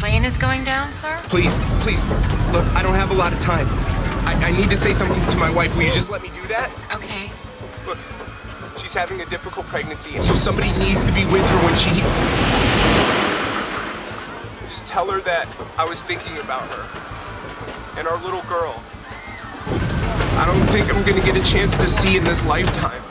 plane is going down, sir? Please, please. Look, I don't have a lot of time. I need to say something to my wife. Will you just let me do that? Okay. Look, she's having a difficult pregnancy, and so somebody needs to be with her when she... Just tell her that I was thinking about her and our little girl. I don't think I'm gonna get a chance to see in this lifetime.